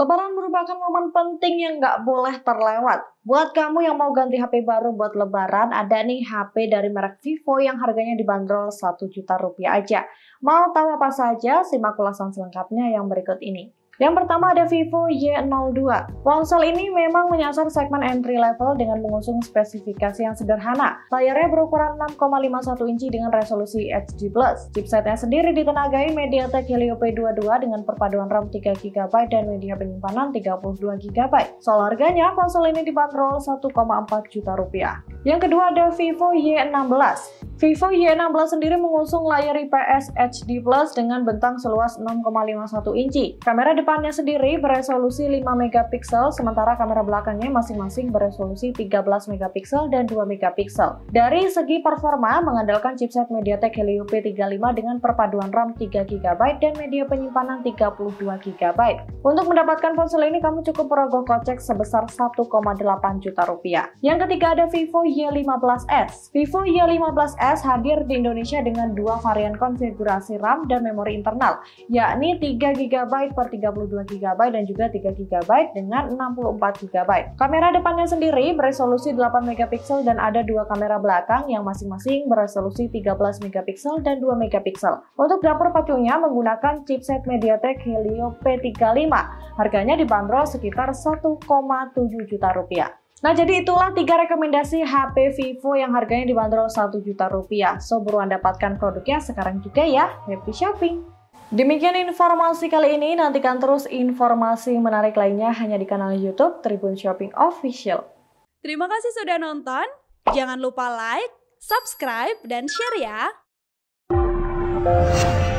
Lebaran merupakan momen penting yang nggak boleh terlewat. Buat kamu yang mau ganti HP baru buat Lebaran, ada nih HP dari merek Vivo yang harganya dibanderol 1 juta rupiah aja. Mau tahu apa saja? Simak ulasan selengkapnya yang berikut ini. Yang pertama ada Vivo Y02. Ponsel ini memang menyasar segmen entry level dengan mengusung spesifikasi yang sederhana. Layarnya berukuran 6,51 inci dengan resolusi HD+. Chipsetnya sendiri ditenagai MediaTek Helio P22 dengan perpaduan RAM 3GB dan media penyimpanan 32GB. Soal harganya, ponsel ini dibanderol 1,4 juta rupiah. Yang kedua ada Vivo Y16. Vivo Y16 sendiri mengusung layar IPS HD+ dengan bentang seluas 6,51 inci. Kamera depannya sendiri beresolusi 5MP, sementara kamera belakangnya masing-masing beresolusi 13MP dan 2MP. Dari segi performa, mengandalkan chipset MediaTek Helio P35 dengan perpaduan RAM 3GB dan media penyimpanan 32GB. Untuk mendapatkan ponsel ini, kamu cukup merogoh kocek sebesar 1,8 juta rupiah. Yang ketiga ada Vivo Y15s. Vivo Y15s hadir di Indonesia dengan dua varian konfigurasi RAM dan memori internal, yakni 3GB per 32GB dan juga 3GB dengan 64GB. Kamera depannya sendiri beresolusi 8MP dan ada dua kamera belakang yang masing-masing beresolusi 13MP dan 2MP. Untuk dapur pacunya menggunakan chipset MediaTek Helio P35. Harganya dibanderol sekitar 1,7 juta rupiah. Nah, jadi itulah 3 rekomendasi HP Vivo yang harganya dibanderol 1 juta rupiah. So, buruan dapatkan produknya sekarang juga ya. Happy shopping! Demikian informasi kali ini, nantikan terus informasi menarik lainnya hanya di kanal YouTube Tribun Shopping Official. Terima kasih sudah nonton, jangan lupa like, subscribe, dan share ya!